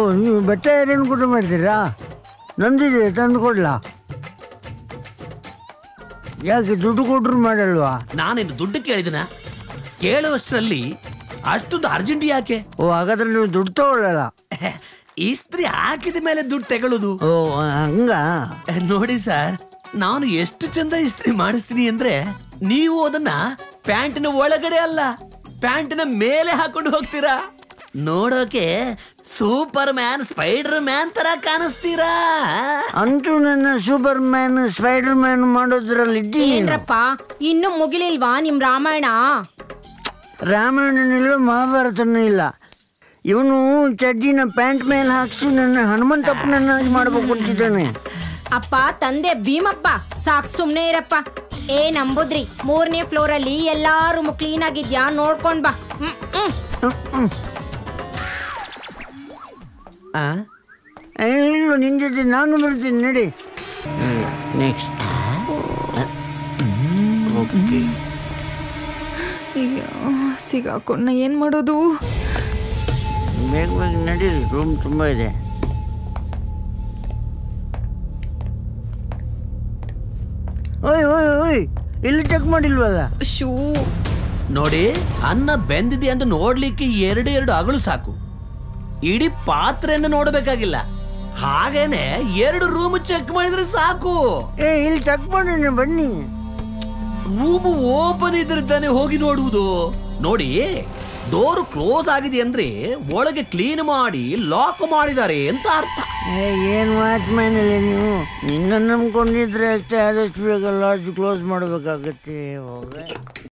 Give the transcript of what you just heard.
ನೀವು ಬೆಟ್ಟ ಏನೇನು ಕೂಡ ಮಾಡ್ತೀರಾ? ನಂದಿದೆ, ತಂದು ಕೊಡ್ಲಾ? ಯಾಕೆ ದುಡ್ಡು ಕೊಟ್ರು ಮಾಡಲ್ವಾ? ನಾನೇನು ದುಡ್ಡು ಕೇಳಿದಿನ? ಕೇಳುವಷ್ಟರಲ್ಲಿ ಅಷ್ಟೊಂದು ಅರ್ಜೆಂಟ್ ಯಾಕೆ? ಓ, ಹಾಗಾದ್ರೆ ನೀವು ದುಡ್ಡು ತಗೊಳ್ಳಲ್ಲ. ಇಸ್ತ್ರಿ ಹಾಕಿದ ಮೇಲೆ ದುಡ್ಡು ತಗೊಳ್ಳೋದು? ಓ, ಹಂಗ? ನೋಡಿ ಸರ್, ನಾನು ಎಷ್ಟು ಚಂದ ಇಸ್ತ್ರಿ ಮಾಡಿಸ್ತೀನಿ ಅಂದ್ರೆ ನೀವು ಅದನ್ನ ಪ್ಯಾಂಟಿನ ಒಳಗಡೆ ಅಲ್ಲ, ಪ್ಯಾಂಟಿನ ಮೇಲೆ ಹಾಕೊಂಡು ಹೋಗ್ತೀರಾ. ನೋಡೋಕೆ ಸೂಪರ್ ಮ್ಯಾನ್, ಸ್ಪೈಡರ್ ಮ್ಯಾನ್ ತರ ಕಾಣಿಸ್ತೀರಾ. ಅಂತೂ ನನ್ನ ಸೂಪರ್ ಮ್ಯಾನ್, ಸ್ಪೈಡರ್ ಮ್ಯಾನ್ ಮಾಡೋದ್ರಲ್ಲಿ ಏನ್ರಪ್ಪ, ಇನ್ನು ಮುಗಿಲಿಲ್ವಾ ನಿಮ್ ರಾಮಾಯಣ? ರಾಮಾಯಣನಿಲ್ಲ, ಮಹಾಭಾರತನೂ ಇಲ್ಲ. ಇವನು ಚಡ್ಡಿನ ಪ್ಯಾಂಟ್ ಮೇಲೆ ಹಾಕ್ಸಿ ನನ್ನ ಹನುಮಂತಪ್ಪನನ್ನಾಗಿ ಮಾಡ್ಬೇಕು ಅಂತಿದ್ದಾನೆ. ಅಪ್ಪ ತಂದೆ ಭೀಮಪ್ಪ, ಸಾಕ್ ಸುಮ್ನೆ ಇರಪ್ಪ. ನಂಬುದ್ರಿ 3ನೇ ಫ್ಲೋರ್ ಅಲ್ಲಿ ಎಲ್ಲಾ ರೂಮ್ ಕ್ಲೀನ್ ಆಗಿದ್ಯಾ ನೋಡ್ಕೊಂಡ್ ಬಾ. ನಿನ್ ಜೊತೆ ನಾನು ಬರ್ತೀನಿ, ನಡಿ. ನೆಕ್ಸ್ಟ್ ಸಿಗಾಕೊಂಡ ಏನ್ ಮಾಡೋದು? ಬೇಗ ಬೇಗ ನಡೀರಿ, ರೂಮ್ ತುಂಬಾ ಇದೆ. ಓಯ್ ಓಯ್ ಓಯ್, ಇಲ್ಲಿ ಚೆಕ್ ಮಾಡಿಲ್ವಲ್ಲ? ಶೂ ನೋಡಿ, ಅನ್ನ ಬೆಂದಿದೆ ಅಂತ ನೋಡ್ಲಿಕ್ಕೆ 2 ಅಗಳು ಸಾಕು, ಇಡೀ ಪಾತ್ರೆಯನ್ನು ನೋಡಬೇಕಾಗಿಲ್ಲ. ಹಾಗೇನೆ 2 ರೂಮ್ ಚೆಕ್ ಮಾಡಿದ್ರೆ ಸಾಕು. ಇಲ್ಲಿ ಚೆಕ್ ಮಾಡೋಣ, ಬನ್ನಿ. ರೂಮ್ ಓಪನ್ ಇದ್ರೆ ತಾನೆ ಹೋಗಿ ನೋಡುವುದು. ನೋಡಿ, ಡೋರ್ ಕ್ಲೋಸ್ ಆಗಿದೆ ಅಂದ್ರೆ ಒಳಗೆ ಕ್ಲೀನ್ ಮಾಡಿ ಲಾಕ್ ಮಾಡಿದ್ದಾರೆ ಅಂತ ಅರ್ಥ. ಏನ್ ವಾಚ್ಮ್ಯಾನ್ ಇಲ್ಲ ನೀವು? ನಿನ್ನ ನಂಬ್ಕೊಂಡಿದ್ರೆ ಅಷ್ಟೇ, ಆದಷ್ಟು ಬೇಗ ಲಾಡ್ಜ್ ಕ್ಲೋಸ್ ಮಾಡ್ಬೇಕಾಗತ್ತೆ. ಹೋಗ